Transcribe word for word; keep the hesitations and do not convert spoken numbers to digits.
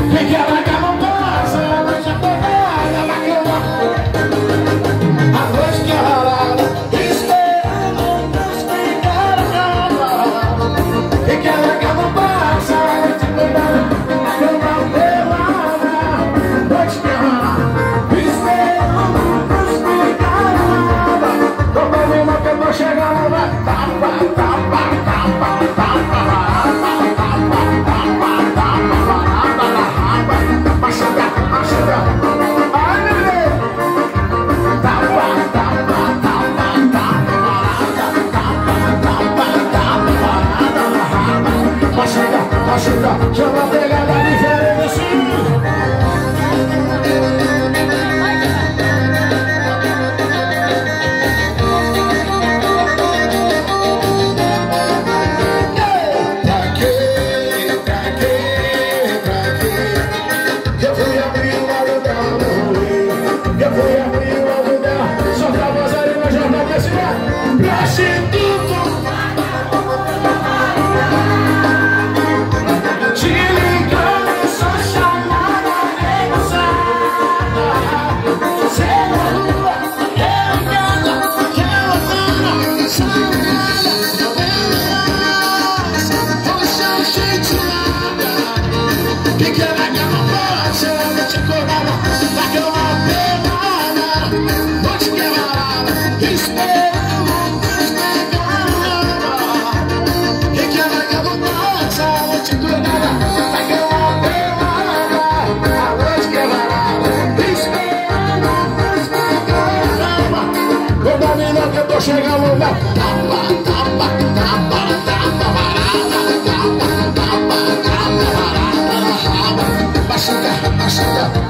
que ela quer não passa, a noite acordada, ela quer uma. A noite que ela esperando Deus pegar a cama. E que ela quer não passa, a noite acordada, a cama pelada. Noite que ela esperando Deus pegar a cama. Tô bebendo que eu tô chegando, vai. Tapa, tapa, tapa, tapa, tapa, tapa, tapa, tapa, tapa. Vai chegar, vai chegar. Ai, meu Deus. Tapa, tapa, tapa, tapa, tapa, tapa, tapa. Vai chegar, vai chegar. Chama a pegada diferente assim. Chegamos lá, tapa, tapa, tapa, tapa, barata, tapa, tapa, tapa, barata, vai chegar, vai chegar.